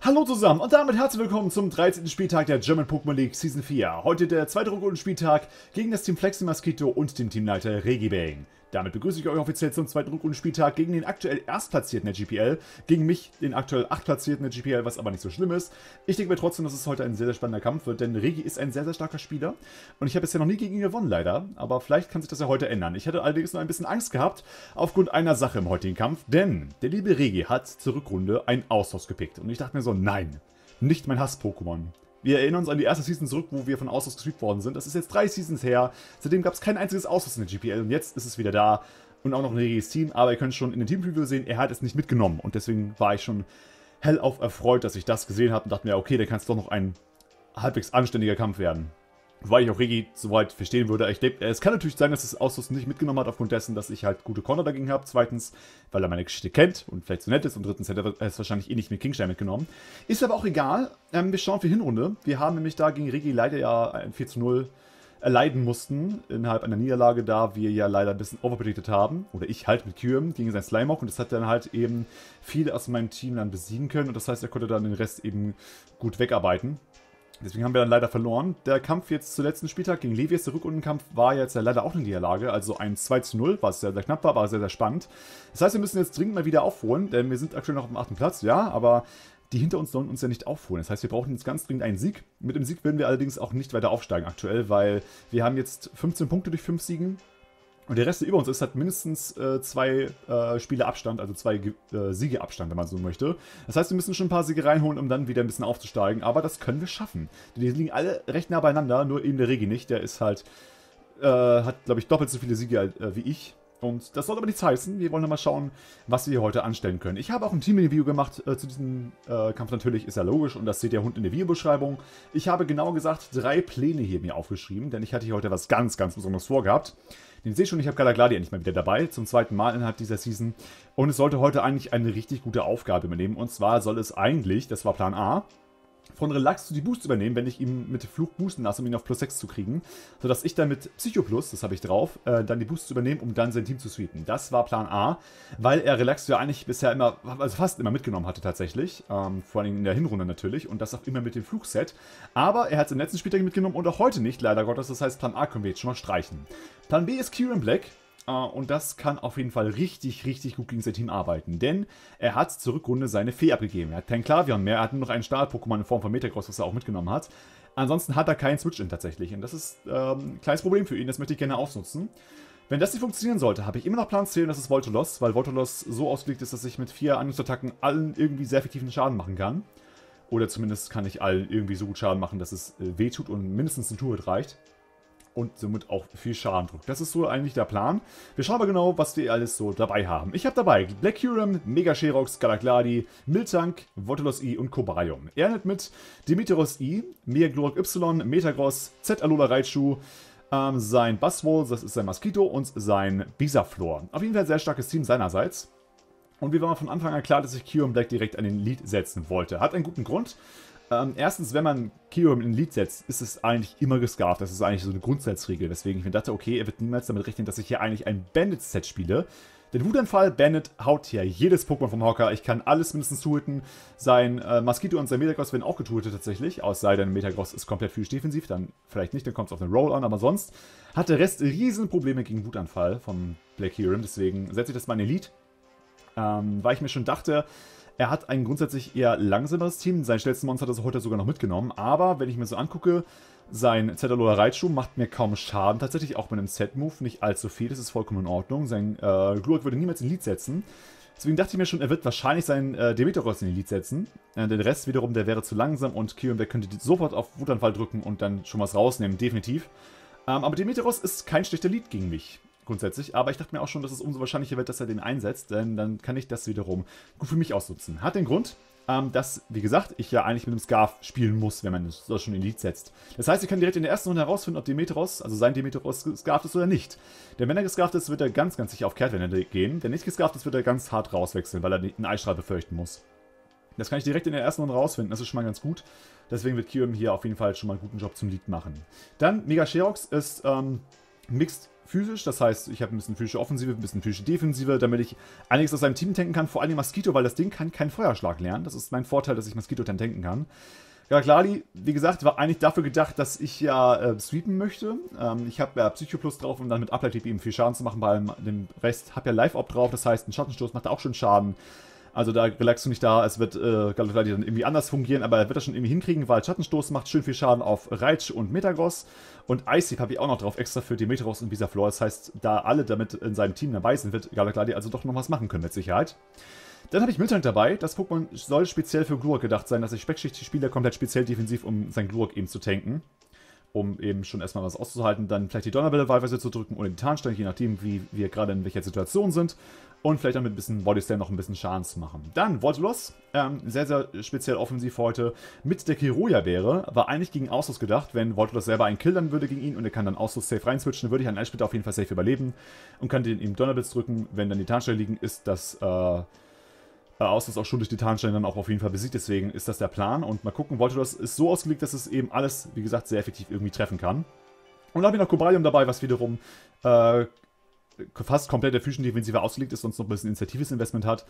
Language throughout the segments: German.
Hallo zusammen und damit herzlich willkommen zum 13. Spieltag der German Pokémon League Season 4. Heute der zweite Rückrundenspieltag gegen das Team Flexi-Mosquito und den Teamleiter Regibang. Damit begrüße ich euch offiziell zum zweiten Rückrundenspieltag gegen den aktuell Erstplatzierten der GPL, gegen mich, den aktuell Achtplatzierten der GPL, was aber nicht so schlimm ist. Ich denke mir trotzdem, dass es heute ein sehr, sehr spannender Kampf wird, denn Regi ist ein sehr, sehr starker Spieler und ich habe bisher noch nie gegen ihn gewonnen, leider. Aber vielleicht kann sich das ja heute ändern. Ich hatte allerdings noch ein bisschen Angst gehabt aufgrund einer Sache im heutigen Kampf, denn der liebe Regi hat zur Rückrunde einen Austausch gepickt und ich dachte mir so, nein, nicht mein Hass-Pokémon. Wir erinnern uns an die erste Season zurück, wo wir von Austausch gesweept worden sind. Das ist jetzt 3 Seasons her. Seitdem gab es kein einziges Austausch in der GPL und jetzt ist es wieder da. Und auch noch ein Regis Team. Aber ihr könnt schon in den Team-Preview sehen, er hat es nicht mitgenommen. Und deswegen war ich schon hellauf erfreut, dass ich das gesehen habe und dachte mir, okay, da kann es doch noch ein halbwegs anständiger Kampf werden. Wobei ich auch Regi soweit verstehen würde. Ich denke, es kann natürlich sein, dass das Austausch nicht mitgenommen hat, aufgrund dessen, dass ich halt gute Konter dagegen habe. Zweitens, weil er meine Geschichte kennt und vielleicht so nett ist. Und drittens hätte er es wahrscheinlich eh nicht mit Kingstein mitgenommen. Ist aber auch egal. Wir schauen für die Hinrunde. Wir haben nämlich da gegen Regi leider ja ein 4:0 erleiden mussten, innerhalb einer Niederlage, da wir ja leider ein bisschen overpredicted haben. Oder ich halt mit Kyurem gegen sein Slimeock. Und das hat dann halt eben viele aus meinem Team dann besiegen können. Und das heißt, er konnte dann den Rest eben gut wegarbeiten. Deswegen haben wir dann leider verloren. Der Kampf jetzt zum letzten Spieltag gegen Levius, der Rückrundenkampf, war jetzt ja leider auch eine Niederlage. Also ein 2:0, was sehr, sehr knapp war, aber sehr, sehr spannend. Das heißt, wir müssen jetzt dringend mal wieder aufholen, denn wir sind aktuell noch auf dem 8. Platz, ja, aber die hinter uns sollen uns ja nicht aufholen. Das heißt, wir brauchen jetzt ganz dringend einen Sieg. Mit dem Sieg werden wir allerdings auch nicht weiter aufsteigen aktuell, weil wir haben jetzt 15 Punkte durch 5 Siegen. Und der Rest, der über uns ist, hat mindestens 2 Spiele Abstand, also 2 Siege Abstand, wenn man so möchte. Das heißt, wir müssen schon ein paar Siege reinholen, um dann wieder ein bisschen aufzusteigen. Aber das können wir schaffen. Die liegen alle recht nah beieinander, nur eben der Regi nicht. Der ist halt, hat, glaube ich, doppelt so viele Siege wie ich. Und das soll aber nichts heißen. Wir wollen mal schauen, was wir hier heute anstellen können. Ich habe auch ein Team-Review gemacht zu diesem Kampf. Natürlich ist ja logisch und das seht ihr unten in der Videobeschreibung. Ich habe genau gesagt 3 Pläne hier mir aufgeschrieben, denn ich hatte hier heute was ganz, ganz Besonderes vorgehabt. Den seht schon, ich habe Galagladi endlich mal wieder dabei, zum zweiten Mal innerhalb dieser Season. Und es sollte heute eigentlich eine richtig gute Aufgabe übernehmen. Und zwar soll es eigentlich, das war Plan A, von Relax zu die Boost übernehmen, wenn ich ihn mit Fluch boosten lasse, um ihn auf plus 6 zu kriegen. Sodass ich dann mit Psycho Plus, das habe ich drauf, dann die Boosts übernehmen, um dann sein Team zu sweepen. Das war Plan A, weil er Relax ja eigentlich bisher immer, also fast immer mitgenommen hatte tatsächlich. Vor allem in der Hinrunde natürlich und das auch immer mit dem Fluchset. Aber er hat es im letzten Spieltag mitgenommen und auch heute nicht, leider Gottes. Das heißt, Plan A können wir jetzt schon mal streichen. Plan B ist Kyurem Black. Und das kann auf jeden Fall richtig, richtig gut gegen sein Team arbeiten. Denn er hat zur Rückrunde seine Fee abgegeben. Er hat kein Klavion mehr, er hat nur noch einen Start-Pokémon in Form von Metagross, was er auch mitgenommen hat. Ansonsten hat er keinen Switch-In tatsächlich. Und das ist ein kleines Problem für ihn, das möchte ich gerne ausnutzen. Wenn das nicht funktionieren sollte, habe ich immer noch Plan C und das ist Voltolos, weil Voltolos so ausgelegt ist, dass ich mit 4 Angriffsattacken allen irgendwie sehr effektiven Schaden machen kann. Oder zumindest kann ich allen irgendwie so gut Schaden machen, dass es wehtut und mindestens ein Turret reicht. Und somit auch viel Schaden drückt. Das ist so eigentlich der Plan. Wir schauen mal genau, was wir alles so dabei haben. Ich habe dabei Black Kyurem, Mega Sherox, Galagladi, Miltank, Voltolos I und Cobalium. Er nimmt mit Dimitros I, Megaglorok Y, Metagross, Z Alola Raichu, sein Buzzwole, das ist sein Mosquito und sein Bisaflor. Auf jeden Fall ein sehr starkes Team seinerseits. Und mir war von Anfang an klar, dass ich Kyurem Black direkt an den Lead setzen wollte. Hat einen guten Grund. Erstens, wenn man Kyurem in den Lead setzt, ist es eigentlich immer gescarft. Das ist eigentlich so eine Grundsatzregel, weswegen ich mir dachte, okay, er wird niemals damit rechnen, dass ich hier eigentlich ein Bandit-Set spiele. Den Wutanfall, Bandit haut hier jedes Pokémon vom Hocker. Ich kann alles mindestens zuhitten. Sein Mosquito und sein Metagross werden auch getutet tatsächlich. Außer denn Metagross ist komplett physisch defensiv, dann vielleicht nicht, dann kommt es auf den Roll an. Aber sonst hat der Rest Riesenprobleme gegen Wutanfall vom Black Kyurem. Deswegen setze ich das mal in den Lead. Weil ich mir schon dachte, er hat ein grundsätzlich eher langsameres Team. Sein schnellsten Monster hat er heute sogar noch mitgenommen. Aber wenn ich mir so angucke, sein Z-Alola Raichu macht mir kaum Schaden. Tatsächlich auch mit einem Set-Move nicht allzu viel. Das ist vollkommen in Ordnung. Sein Glurak würde niemals in Lead setzen. Deswegen dachte ich mir schon, er wird wahrscheinlich seinen Demeteros in den Lead setzen. Den Rest wiederum, der wäre zu langsam. Und Kyurem, der könnte sofort auf Wutanfall drücken und dann schon was rausnehmen. Definitiv. Aber Demeteros ist kein schlechter Lead gegen mich. Grundsätzlich, aber ich dachte mir auch schon, dass es umso wahrscheinlicher wird, dass er den einsetzt, denn dann kann ich das wiederum gut für mich ausnutzen. Hat den Grund, dass, wie gesagt, ich ja eigentlich mit dem Scarf spielen muss, wenn man das schon in Lead setzt. Das heißt, ich kann direkt in der ersten Runde herausfinden, ob Demeteros, also sein Demeteros, gescarft ist oder nicht. Denn wenn er gescarft ist, wird er ganz, ganz sicher auf Kehrtwende gehen. Wenn nicht gescarft ist, wird er ganz hart rauswechseln, weil er einen Eisstrahl befürchten muss. Das kann ich direkt in der ersten Runde rausfinden, das ist schon mal ganz gut. Deswegen wird Kyurem hier auf jeden Fall schon mal einen guten Job zum Lead machen. Dann, Mega Sherox ist Mixed physisch. Das heißt, ich habe ein bisschen physische Offensive, ein bisschen physische Defensive, damit ich einiges aus seinem Team tanken kann. Vor allem Mosquito, weil das Ding kann keinen Feuerschlag lernen. Das ist mein Vorteil, dass ich Mosquito dann tanken kann. Galagladi, wie gesagt, war eigentlich dafür gedacht, dass ich ja sweepen möchte. Ich habe ja Psycho Plus drauf, um dann mit Ableithieb eben viel Schaden zu machen. Bei dem Rest habe ja Live-Op drauf, das heißt, ein Schattenstoß macht da auch schon Schaden. Also da relaxst du nicht da, es wird Galagladi dann irgendwie anders fungieren, aber er wird das schon irgendwie hinkriegen, weil Schattenstoß macht schön viel Schaden auf Reitsch und Metagross. Und Ice habe ich auch noch drauf, extra für Demeteros und Bisaflor. Das heißt, da alle damit in seinem Team dabei sind, wird Galagladi also doch noch was machen können mit Sicherheit. Dann habe ich Miltank dabei. Das Pokémon soll speziell für Glurak gedacht sein, dass ich Speckschicht-Spieler komplett speziell defensiv, um sein Glurak eben zu tanken. Um eben schon erstmal was auszuhalten. Dann vielleicht die Donnerwelle wahlweise zu drücken oder die Tarnstein, je nachdem, wie wir gerade in welcher Situation sind. Und vielleicht dann mit ein bisschen Bodyslam noch ein bisschen Schaden zu machen. Dann Voltolos, sehr, sehr speziell offensiv heute mit der Kiroja-Beere. War eigentlich gegen Auslos gedacht, wenn Voltolos selber einen Kill dann würde gegen ihn und er kann dann Auslos safe reinswitchen, würde ich einen Eissplitter auf jeden Fall safe überleben und kann den ihm Donnerblitz drücken. Wenn dann die Tarnsteine liegen, ist das Auslos auch schon durch die Tarnsteine dann auch auf jeden Fall besiegt. Deswegen ist das der Plan. Und mal gucken, Voltolos ist so ausgelegt, dass es eben alles, wie gesagt, sehr effektiv irgendwie treffen kann. Und dann habe ich noch Cobalium dabei, was wiederum fast komplett der Fusion-Defensive ausgelegt ist, sonst noch ein bisschen initiatives Investment hat.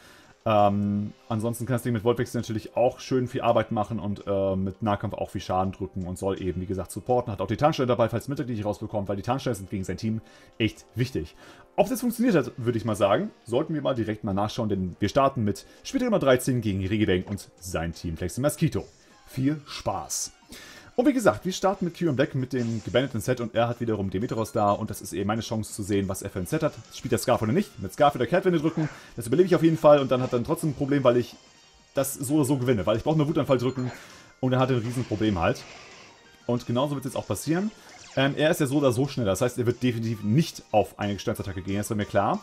Ansonsten kann das Ding mit Voltwechsel natürlich auch schön viel Arbeit machen und mit Nahkampf auch viel Schaden drücken und soll eben, wie gesagt, supporten. Hat auch die Tarnsteine dabei, falls Mittag die nicht rausbekommt, weil die Tarnsteine sind gegen sein Team echt wichtig. Ob das funktioniert hat, würde ich mal sagen, sollten wir mal direkt mal nachschauen, denn wir starten mit Spieltag Nummer 13 gegen Regibang und sein Team Flexi Mosquito. Viel Spaß! Und wie gesagt, wir starten mit Kyurem Black mit dem gebandeten Set und er hat wiederum Demeteros da und das ist eben meine Chance zu sehen, was er für ein Set hat. Spielt er Scarf oder nicht? Mit Scarf oder Kehrtwende drücken, das überlebe ich auf jeden Fall und dann hat er trotzdem ein Problem, weil ich das so oder so gewinne, weil ich brauche nur Wutanfall drücken und er hat ein Riesenproblem halt. Und genauso wird es jetzt auch passieren. Er ist ja so oder so schneller, das heißt, er wird definitiv nicht auf eine Gesteinsattacke gehen, das war mir klar.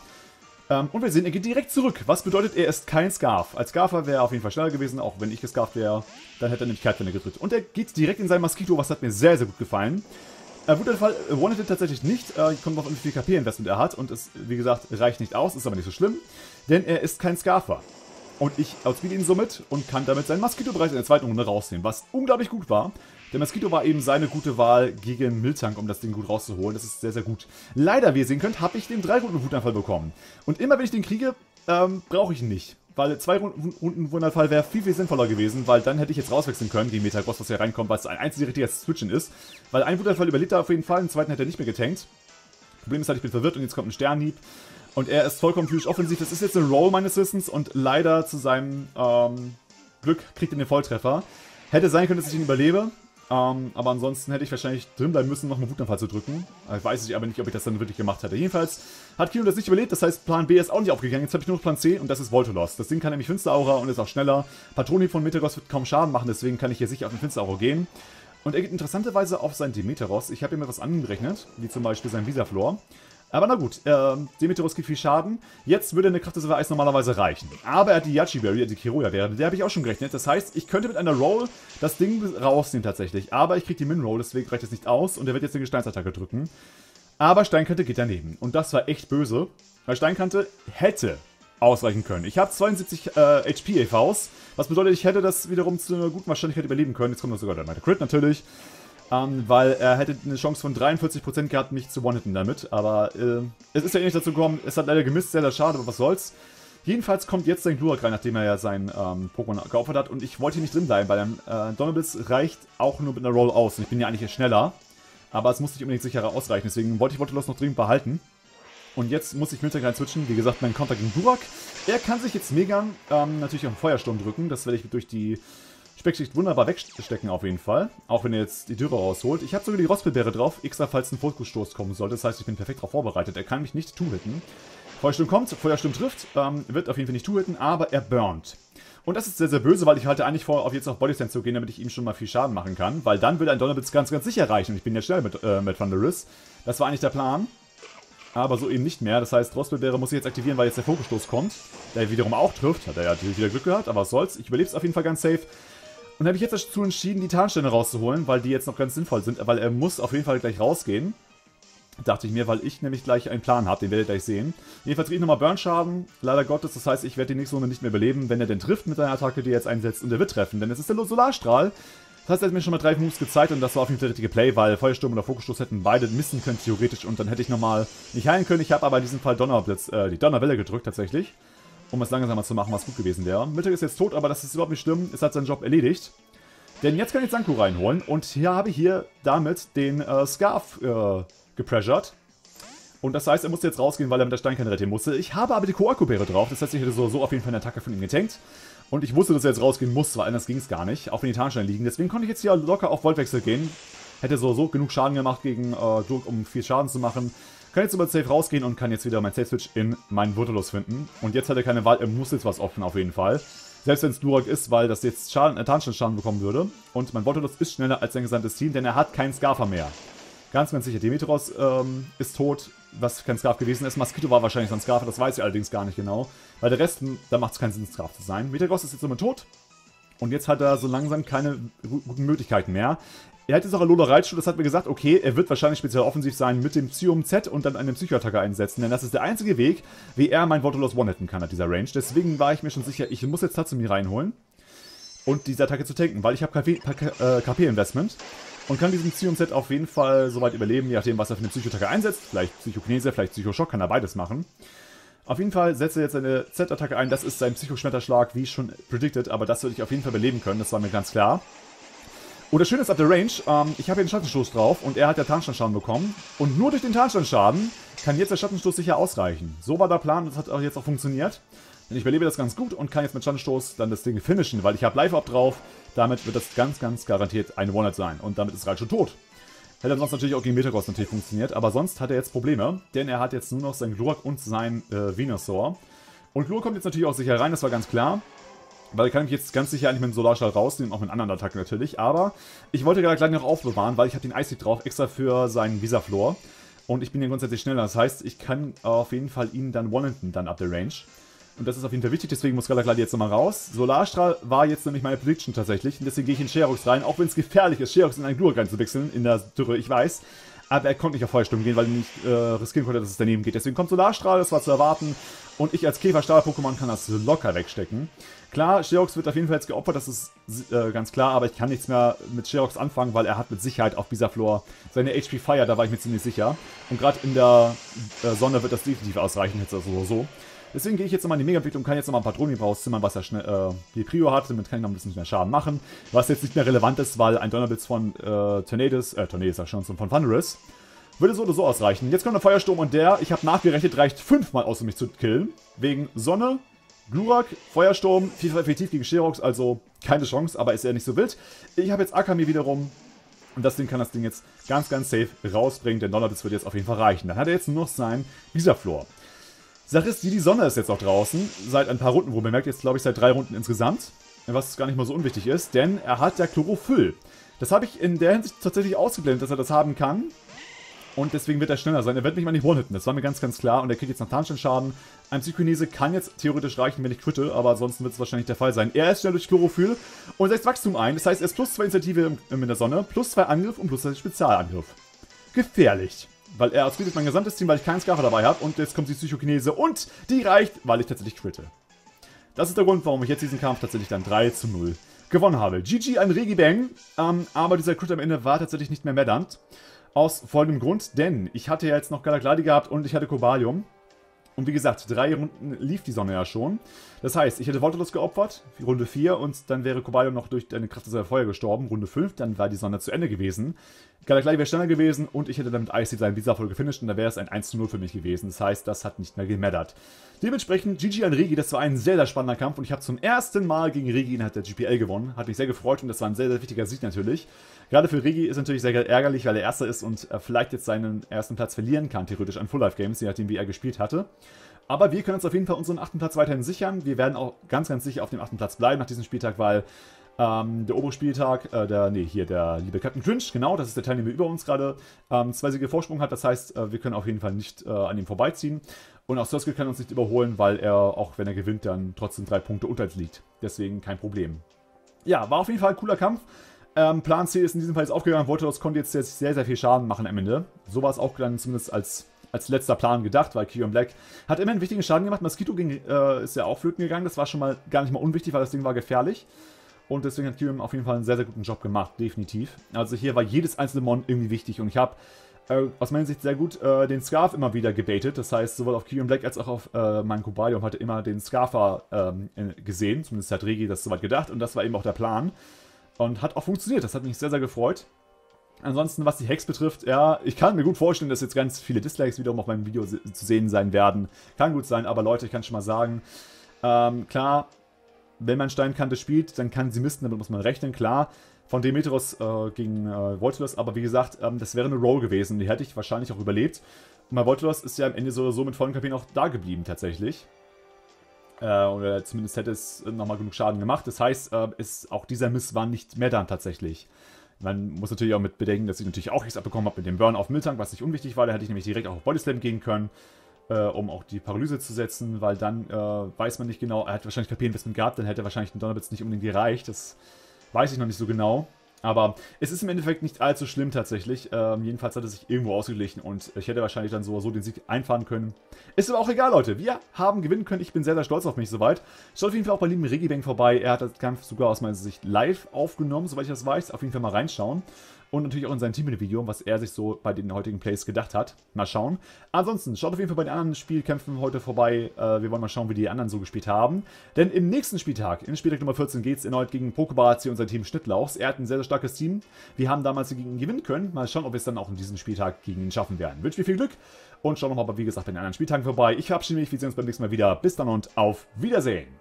Und wir sehen, er geht direkt zurück. Was bedeutet, er ist kein Scarf. Als Scarfer wäre er auf jeden Fall schneller gewesen, auch wenn ich gescarft wäre. Dann hätte er nämlich Kehrtwende gedrückt. Und er geht direkt in sein Mosquito, was hat mir sehr, sehr gut gefallen. Wutanfall one-hitted tatsächlich nicht. Kommt noch, wie viel KP-Investment er hat. Und es, wie gesagt, reicht nicht aus, ist aber nicht so schlimm. Denn er ist kein Scarfer. Und ich outspeed ihn somit und kann damit sein Mosquito bereits in der zweiten Runde rausnehmen, was unglaublich gut war. Der Mosquito war eben seine gute Wahl gegen Miltank, um das Ding gut rauszuholen. Das ist sehr, sehr gut. Leider, wie ihr sehen könnt, habe ich den 3 Runden Wutanfall bekommen. Und immer, wenn ich den kriege, brauche ich ihn nicht. Weil 2 Runden Wutanfall wäre viel, viel sinnvoller gewesen, weil dann hätte ich jetzt rauswechseln können, gegen Metagross, was hier reinkommt, weil es ein einziger richtiger Switchen ist. Weil ein Wutanfall überlebt er auf jeden Fall, den zweiten hätte er nicht mehr getankt. Problem ist halt, ich bin verwirrt und jetzt kommt ein Sternhieb. Und er ist vollkommen physisch offensiv. Das ist jetzt ein Roll meines Wissens und leider zu seinem Glück kriegt er den Volltreffer. Hätte sein können, dass ich ihn überlebe. Aber ansonsten hätte ich wahrscheinlich drin bleiben müssen, noch einen Wutanfall zu drücken. Weiß ich aber nicht, ob ich das dann wirklich gemacht hätte. Jedenfalls hat Kino das nicht überlebt, das heißt Plan B ist auch nicht aufgegangen. Jetzt habe ich nur noch Plan C und das ist Voltolos. Das Ding kann nämlich Finsteraura und ist auch schneller. Patronhieb von Metagross wird kaum Schaden machen, deswegen kann ich hier sicher auf den Finsteraura gehen. Und er geht interessanterweise auf seinen Demeteros. Ich habe ihm etwas angerechnet, wie zum Beispiel sein Visaflor. Aber na gut, Demeteros gibt viel Schaden. Jetzt würde eine Kraft des Eis normalerweise reichen. Aber er hat die Yachiberry, die Kiroja-Beere, der habe ich auch schon gerechnet. Das heißt, ich könnte mit einer Roll das Ding rausnehmen tatsächlich. Aber ich kriege die Min-Roll, deswegen reicht es nicht aus. Und er wird jetzt eine Gesteinsattacke drücken. Aber Steinkante geht daneben. Und das war echt böse. Weil Steinkante hätte ausreichen können. Ich habe 72 HP EVs. Was bedeutet, ich hätte das wiederum zu einer guten Wahrscheinlichkeit überleben können. Jetzt kommt noch sogar der Crit natürlich. Weil er hätte eine Chance von 43% gehabt, mich zu one-hitten damit. Aber es ist ja eh nicht dazu gekommen. Es hat leider gemisst, sehr, sehr schade, aber was soll's. Jedenfalls kommt jetzt sein Glurak rein, nachdem er ja sein Pokémon geopfert hat. Und ich wollte hier nicht drin bleiben, weil Donnerblitz reicht auch nur mit einer Roll aus. Und ich bin ja eigentlich eher schneller. Aber es muss nicht unbedingt sicherer ausreichen. Deswegen wollte ich Voltolos noch dringend behalten. Und jetzt muss ich Miltank rein switchen. Wie gesagt, mein Konter gegen Glurak. Er kann sich jetzt Megan natürlich auf den Feuersturm drücken. Das werde ich durch die Speckschicht wunderbar wegstecken auf jeden Fall. Auch wenn er jetzt die Dürre rausholt. Ich habe sogar die Rospelbeere drauf, extra falls ein Fokusstoß kommen sollte. Das heißt, ich bin perfekt darauf vorbereitet. Er kann mich nicht two-hitten. Feuersturm kommt, Feuersturm trifft, wird auf jeden Fall nicht two-hitten, aber er burnt. Und das ist sehr, sehr böse, weil ich halte eigentlich vor, auf jetzt auf Bodyslam zu gehen, damit ich ihm schon mal viel Schaden machen kann. Weil dann würde ein Donnerblitz ganz, ganz sicher reichen. Und ich bin ja schnell mit Thunderous. Das war eigentlich der Plan. Aber so eben nicht mehr. Das heißt, Rospelbeere muss ich jetzt aktivieren, weil jetzt der Fokusstoß kommt. Der wiederum auch trifft. Hat er ja natürlich wieder Glück gehabt, aber was soll's. Ich überlebe es auf jeden Fall ganz safe. Und habe ich jetzt dazu entschieden, die Tarnsteine rauszuholen, weil die jetzt noch ganz sinnvoll sind, weil er muss auf jeden Fall gleich rausgehen. Dachte ich mir, weil ich nämlich gleich einen Plan habe, den werdet ihr gleich sehen. Jedenfalls kriege ich nochmal Burn-Schaden, leider Gottes, das heißt, ich werde die nächste Runde nicht mehr überleben, wenn er denn trifft mit seiner Attacke, die er jetzt einsetzt, und er wird treffen, denn es ist der Solarstrahl. Das heißt, er hat mir schon mal 3 Moves gezeigt und das war auf jeden Fall der richtige Play, weil Feuersturm oder Fokusstoß hätten beide missen können, theoretisch. Und dann hätte ich nochmal nicht heilen können. Ich habe aber in diesem Fall die Donnerwelle gedrückt, tatsächlich. Um es langsamer zu machen, was gut gewesen wäre. Mittag ist jetzt tot, aber das ist überhaupt nicht schlimm. Es hat seinen Job erledigt. Denn jetzt kann ich Sanku reinholen. Und hier habe ich damit den Scarf gepressured. Und das heißt, er musste jetzt rausgehen, weil er mit der Steinkante retten musste. Ich habe aber die Koaku-Beere drauf. Das heißt, ich hätte so auf jeden Fall eine Attacke von ihm getankt. Und ich wusste, dass er jetzt rausgehen muss, weil anders ging es gar nicht. Auch wenn die Tarnsteine liegen. Deswegen konnte ich jetzt hier locker auf Voltwechsel gehen. Hätte so genug Schaden gemacht gegen Glurk, um viel Schaden zu machen. Kann jetzt über Safe rausgehen und kann jetzt wieder mein Safe-Switch in meinen Vultulos finden. Und jetzt hat er keine Wahl, er muss jetzt was opfern auf jeden Fall. Selbst wenn es Glurk ist, weil das jetzt Tarnsteinschaden bekommen würde. Und mein Vultulos ist schneller als sein gesamtes Team, denn er hat keinen Scarfer mehr. Ganz sicher. Demeteros ist tot, was kein Scarf gewesen ist. Mosquito war wahrscheinlich sein Scarfer, das weiß ich allerdings gar nicht genau. Weil der Rest, da macht es keinen Sinn, Scarf zu sein. Metagross ist jetzt immer tot. Und jetzt hat er so langsam keine guten Möglichkeiten mehr. Er hat jetzt auch Alola Raichu, das hat mir gesagt, okay, er wird wahrscheinlich speziell offensiv sein mit dem Psyum Z und dann eine Psychoattacke einsetzen. Denn das ist der einzige Weg, wie er mein Voltolos one-hitten kann at dieser Range. Deswegen war ich mir schon sicher, ich muss jetzt Tatsumi reinholen. Und diese Attacke zu tanken, weil ich habe KP-Investment. Und kann diesen Psyum-Set auf jeden Fall soweit überleben, je nachdem, was er für eine Psychoattacke einsetzt. Vielleicht Psychokinese, vielleicht Psychoschock, kann er beides machen. Auf jeden Fall setzt er jetzt eine Z-Attacke ein. Das ist sein Psychoschmetterschlag, wie schon predicted. Aber das würde ich auf jeden Fall überleben können, das war mir ganz klar. Und das Schöne ist, ab der Range, ich habe hier einen Schattenstoß drauf und er hat ja Tarnsteinschaden bekommen. Und nur durch den Tarnsteinschaden kann jetzt der Schattenstoß sicher ausreichen. So war der Plan, das hat auch jetzt auch funktioniert. Denn ich überlebe das ganz gut und kann jetzt mit Schattenstoß dann das Ding finishen, weil ich habe Live-Up drauf. Damit wird das ganz garantiert ein One-Hit sein. Und damit ist Raichu tot. Hätte sonst natürlich auch gegen Metagross natürlich funktioniert. Aber sonst hat er jetzt Probleme. Denn er hat jetzt nur noch sein Glurak und sein Venusaur. Und Glurak kommt jetzt natürlich auch sicher rein, das war ganz klar. Weil er kann mich jetzt ganz sicher eigentlich mit dem Solarstrahl rausnehmen, auch mit anderen Attacken natürlich. Aber ich wollte gerade gleich noch aufbewahren, weil ich habe den Ice drauf, extra für seinen Visaflor. Und ich bin ja grundsätzlich schneller. Das heißt, ich kann auf jeden Fall ihn dann one-hitten, dann ab der Range. Und das ist auf jeden Fall wichtig, deswegen muss Galagladi jetzt nochmal raus. Solarstrahl war jetzt nämlich meine Prediction tatsächlich. Und deswegen gehe ich in Sherox rein, auch wenn es gefährlich ist, Sherox in einen Glurak reinzuwechseln, in der Dürre, ich weiß. Aber er konnte nicht auf Feuersturm gehen, weil er nicht riskieren konnte, dass es daneben geht. Deswegen kommt Solarstrahl, das war zu erwarten. Und ich als Käfer-Stahl-Pokémon kann das locker wegstecken. Klar, Sherox wird auf jeden Fall jetzt geopfert, das ist ganz klar. Aber ich kann nichts mehr mit Sherox anfangen, weil er hat mit Sicherheit auf Visaflor seine HP Fire, da war ich mir ziemlich sicher. Und gerade in der Sonne wird das definitiv ausreichen, jetzt also so. Deswegen gehe ich jetzt nochmal in die Mega-Entwicklung, kann jetzt nochmal ein paar Drohnen rauszimmern, was er schnell die Prio hat. Damit kann ich noch ein bisschen mehr Schaden machen. Was jetzt nicht mehr relevant ist, weil ein Donnerblitz von Tornadus ja schon von Thunderous, würde so oder so ausreichen. Jetzt kommt der Feuersturm und ich habe nachgerechnet, reicht 5-mal aus, um mich zu killen. Wegen Sonne, Glurak, Feuersturm, viel effektiv gegen Sherox, also keine Chance, aber ist ja nicht so wild. Ich habe jetzt Akami wiederum. Und das Ding kann das Ding jetzt ganz safe rausbringen, denn Donnerblitz wird jetzt auf jeden Fall reichen. Dann hat er jetzt nur noch sein Visaflor. Sache ist, die Sonne ist jetzt auch draußen, seit ein paar Runden, wo man merkt, jetzt glaube ich seit 3 Runden insgesamt, was gar nicht mal so unwichtig ist, denn er hat ja Chlorophyll. Das habe ich in der Hinsicht tatsächlich ausgeblendet, dass er das haben kann. Und deswegen wird er schneller sein. Er wird mich mal nicht one-hitten, das war mir ganz klar. Und er kriegt jetzt noch Tarnsteinschaden. Ein Psychokinese kann jetzt theoretisch reichen, wenn ich quitte, aber ansonsten wird es wahrscheinlich der Fall sein. Er ist schnell durch Chlorophyll und setzt Wachstum ein. Das heißt, er ist plus 2 Initiative in der Sonne, plus 2 Angriff und plus 2 Spezialangriff. Gefährlich. Weil er ausbietet mein gesamtes Team, weil ich keinen Scarfer dabei habe. Und jetzt kommt die Psychokinese und die reicht, weil ich tatsächlich quitte. Das ist der Grund, warum ich jetzt diesen Kampf tatsächlich dann 3:0 gewonnen habe. GG ein Regibang, aber dieser Crit am Ende war tatsächlich nicht mehr medernd. Aus folgendem Grund, denn ich hatte ja jetzt noch Galagladi gehabt und ich hatte Cobalium. Und wie gesagt, 3 Runden lief die Sonne ja schon. Das heißt, ich hätte Voltolos geopfert, Runde 4, und dann wäre Cobalium noch durch eine Kraft des Feuer gestorben. Runde 5, dann war die Sonne zu Ende gewesen. Galagladi wäre schneller gewesen und ich hätte dann mit Icy seinen Visaflor gefinisht und da wäre es ein 1:0 für mich gewesen. Das heißt, das hat nicht mehr gemattert. Dementsprechend GG an Regi, das war ein sehr spannender Kampf und ich habe zum ersten Mal gegen Regi innerhalb der GPL gewonnen. Hat mich sehr gefreut und das war ein sehr wichtiger Sieg natürlich. Gerade für Regi ist es natürlich sehr ärgerlich, weil er Erster ist und vielleicht jetzt seinen ersten Platz verlieren kann, theoretisch an Full Life Games, je nachdem wie er gespielt hatte. Aber wir können uns auf jeden Fall unseren 8. Platz weiterhin sichern. Wir werden auch ganz sicher auf dem 8. Platz bleiben nach diesem Spieltag, weil der obere Spieltag, der liebe Captain Cringe, genau, das ist der Teilnehmer über uns gerade, 2 Siege Vorsprung hat. Das heißt, wir können auf jeden Fall nicht an ihm vorbeiziehen. Und auch Surskill kann uns nicht überholen, weil er, auch wenn er gewinnt, dann trotzdem 3 Punkte unter uns liegt. Deswegen kein Problem. Ja, war auf jeden Fall ein cooler Kampf. Plan C ist in diesem Fall jetzt aufgegangen. Voltolos konnte jetzt sehr viel Schaden machen am Ende. So war es auch dann zumindest als letzter Plan gedacht, weil Kion Black hat immer einen wichtigen Schaden gemacht. Mosquito ist ja auch flöten gegangen. Das war schon mal gar nicht mal unwichtig, weil das Ding war gefährlich. Und deswegen hat Kyurem auf jeden Fall einen sehr, sehr guten Job gemacht, definitiv. Also hier war jedes einzelne Mon irgendwie wichtig und ich habe aus meiner Sicht sehr gut den Scarf immer wieder gebaitet. Das heißt, sowohl auf Kyurem Black als auch auf meinen Kobalion hatte immer den Scarfer gesehen. Zumindest hat Regi das soweit gedacht und das war eben auch der Plan. Und hat auch funktioniert, das hat mich sehr, sehr gefreut. Ansonsten, was die Hex betrifft, ja, ich kann mir gut vorstellen, dass jetzt ganz viele Dislikes wiederum auf meinem Video zu sehen sein werden. Kann gut sein, aber Leute, ich kann schon mal sagen, klar, wenn man Steinkante spielt, dann kann sie misten, damit muss man rechnen, klar. Von Demeteros gegen Voltulos, aber wie gesagt, das wäre eine Roll gewesen, die hätte ich wahrscheinlich auch überlebt. Und bei Voltulos ist ja am Ende so oder so mit vollen KP auch da geblieben, tatsächlich. Oder zumindest hätte es nochmal genug Schaden gemacht. Das heißt, auch dieser Miss war nicht mehr dann tatsächlich. Man muss natürlich auch mit bedenken, dass ich natürlich auch nichts abbekommen habe mit dem Burn auf Miltank, was nicht unwichtig war. Da hätte ich nämlich direkt auch auf Bodyslam gehen können, um auch die Paralyse zu setzen, weil dann weiß man nicht genau, er hat wahrscheinlich KP-Investment gehabt, dann hätte wahrscheinlich ein Donnerblitz nicht unbedingt gereicht. Das weiß ich noch nicht so genau. Aber es ist im Endeffekt nicht allzu schlimm tatsächlich. Jedenfalls hat es sich irgendwo ausgeglichen und ich hätte wahrscheinlich dann so den Sieg einfahren können. Ist aber auch egal, Leute. Wir haben gewinnen können. Ich bin sehr, sehr stolz auf mich soweit. Schaut auf jeden Fall auch bei lieben Regibang vorbei. Er hat das Kampf sogar aus meiner Sicht live aufgenommen, soweit ich das weiß. Auf jeden Fall mal reinschauen. Und natürlich auch in sein Team-Video, was er sich so bei den heutigen Plays gedacht hat. Mal schauen. Ansonsten, schaut auf jeden Fall bei den anderen Spielkämpfen heute vorbei. Wir wollen mal schauen, wie die anderen so gespielt haben. Denn im nächsten Spieltag, in Spieltag Nummer 14, geht es erneut gegen Pokebazi und sein Team Schnittlauchs. Er hat ein sehr, sehr starkes Team. Wir haben damals gegen ihn gewinnen können. Mal schauen, ob wir es dann auch in diesem Spieltag gegen ihn schaffen werden. Wünsche mir viel Glück und schaut nochmal, wie gesagt, bei den anderen Spieltagen vorbei. Ich verabschiede mich, wir sehen uns beim nächsten Mal wieder. Bis dann und auf Wiedersehen.